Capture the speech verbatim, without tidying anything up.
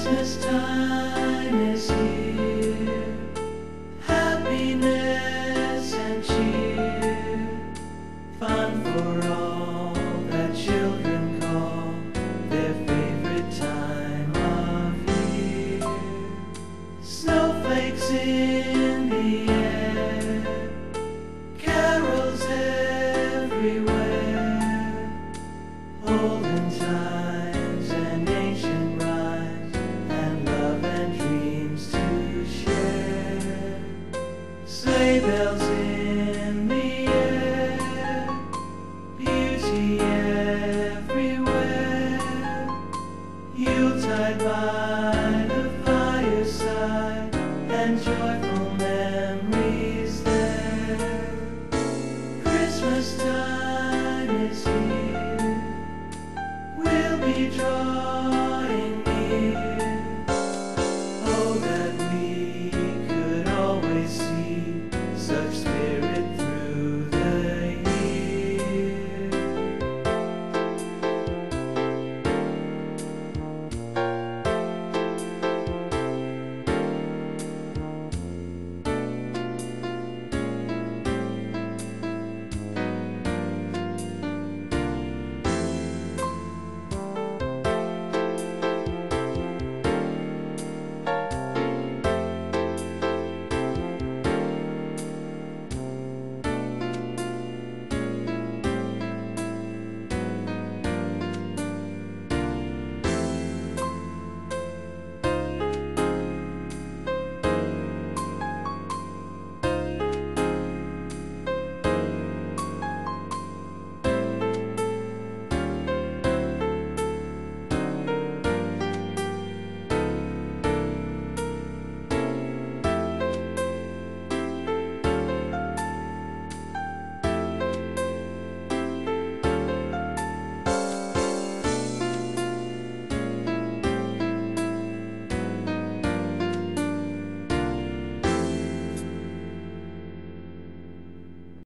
Christmas time is here, happiness and cheer, fun for all that children call their favorite time of year. Snowflakes in the air, carols everywhere, olden times and ancient rhymes, and love and dreams to share. Sleigh bells